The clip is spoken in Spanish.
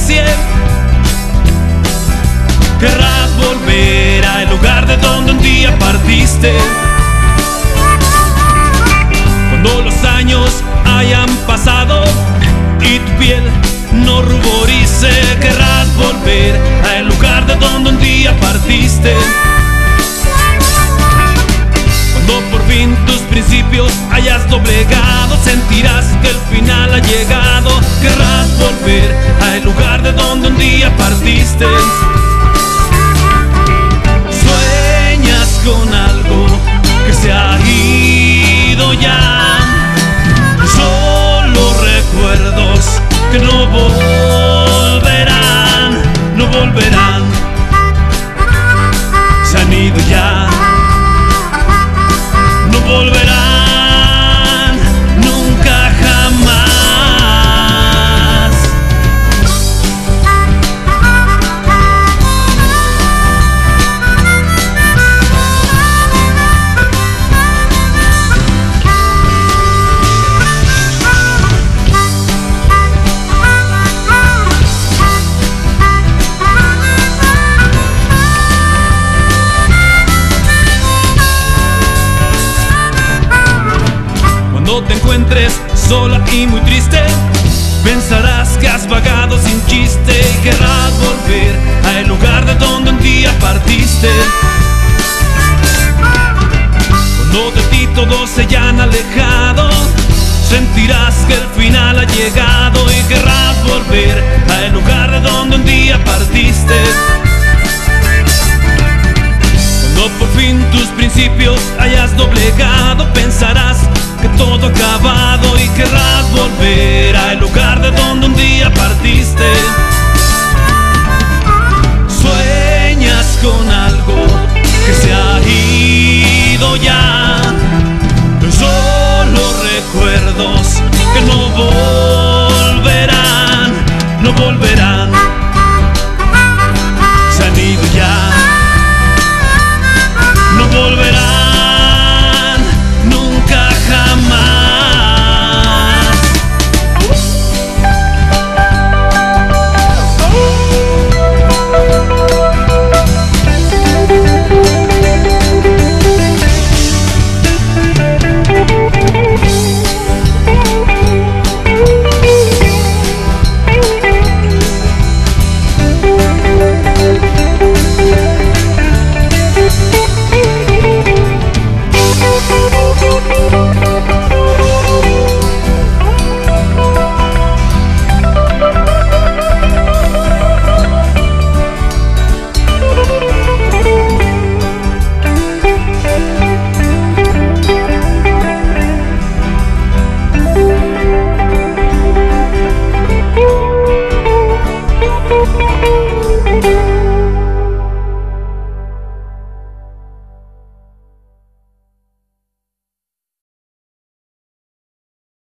superficie. Querrás volver al lugar de donde un día partiste. Cuando los años hayan pasado y tu piel no ruborice, querrás volver al lugar de donde un día partiste. Cuando por fin tus principios hayas doblegado, sentirás que el final ha llegado. Querrás volver al lugar de donde un día partiste. Sueñas con algo que se ha ido ya, solo recuerdos que no volverán, no volverán. Se han ido ya, no volverán nunca jamás. Cuando te encuentres sola y muy triste, pensarás que has vagado sin chiste y querrás volver al lugar de donde un día partiste. Cuando de ti todos se hayan alejado, sentirás que el final ha llegado y querrás volver al lugar de donde un día partiste. Cuando por fin tus principios hayas doblegado, pensarás que todo ha acabado y querrás volver al lugar de donde un día partiste. Sueñas con algo que se ha ido ya, solo recuerdos que no volverán, no volverán.